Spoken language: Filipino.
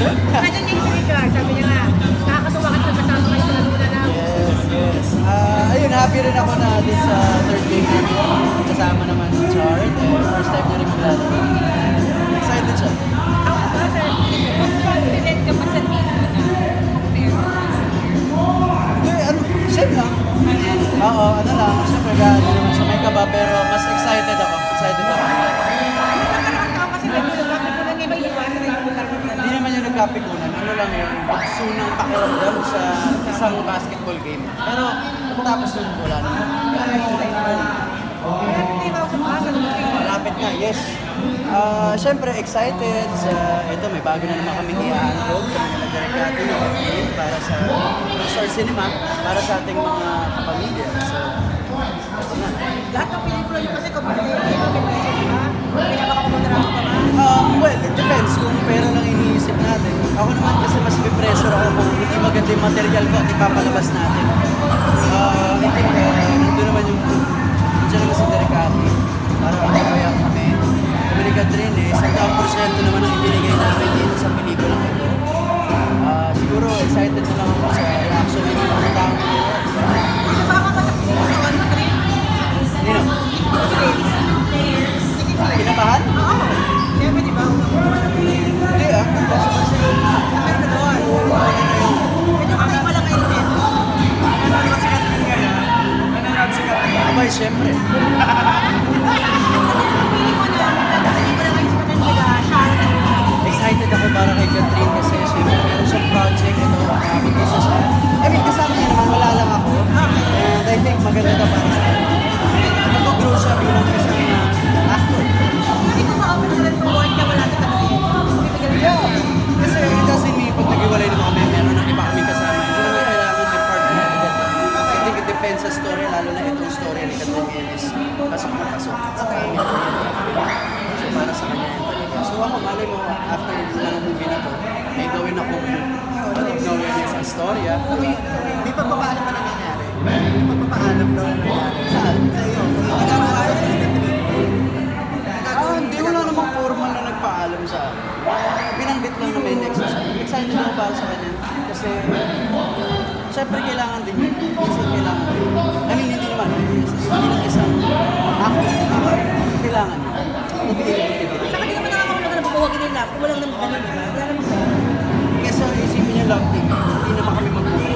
Nandiyan niya yung Richard, sabi niya nga, nakakatuwa ka sa kasama kayo sa Luna na. Yes. Ayun, happy rin ako na this third game namin. Kasama naman si Chard. First time niya rin maglalaro. Excited siya. Ako ba, sir, mas confident ka pa sa team mo na compare to last year? Same lang. Oo, ano lang. Siyempre, gano'n naman siya. May kaba, pero mas excited ako. Nakakaroon ka kasi nagsulap ko na may iwasan na yung magkaroon na. Hindi naman yung nagkapikunan. Ano lang yun, pagsunang pakiramdam sa isang basketball game. Pero, tapos yun, wala naman. Malapit nga, yes. Siyempre, excited. Ito, may bago na naman kami i-handle. Kami na nag-recording yung para sa Star Cinema, para sa ating mga kapamilya. So, ito na. Lahat ng pelikula nyo kasi competitive game, may pressure, di ba? Pinapakakumoderato ka ba? Well, it depends kung pera lang iniisip natin. Ako naman kasi mas pressure ako kung hindi maganda yung material ko at ipapalabas natin. I think nandun naman yung dyan naman si Derek Ati. Parang kaya kami. Kumalikat rin eh. 100% naman ang ibinigay namin dito sa pelikulang ito. Siguro excited na lang ako sa reaction ng mga tao. Hindi na. Kinabahan? Oo. Siyempre, di ba? Hindi ah. Basta na. Pero doon. Medyo kakaiba lang kayo din. Abay, siyempre. Excited ako para kay Catherine kasi siyempre meron siyang project ito. Mag-isa siya. I mean, kasama niya naman, wala lang ako. And I think maganda ito para sa akin. Mag-grow siya bilang isang actor. Hindi ko ma-open na rin kung buwan ka wala sa Catherine. Yeah. Kasi it doesn't mean pag nag-iwalay naman kami, meron ng iba kami kasama. Hindi naman kailangan may partner agad. I think it depends sa story, lalo na itong story ni Catherine is pasok na pasok. Sa kanya. So para sa kanya yun talaga. So ako, malay mo, after ng movie na to, may gawin akong gawin sa storya. May pagpapaalam pa nangyayari. May pagpapaalam daw nangyayari. Saan? Sa iyo. Hindi ko na namang formal na nagpaalam sa akin. Binanggit lang na may next siya. Excited ako para sa kanya. Kasi, syempre kailangan din yun. Minsan kailangan din. I mean, hindi naman. Bilang isang actor. Kailangan yun. Saka di naman nakakaroon na nabubuwagin nila. Kung walang naman ganun, di ba? Wala naman ganun. Kesa isipin niyo love team, hindi naman kami magbubuhay.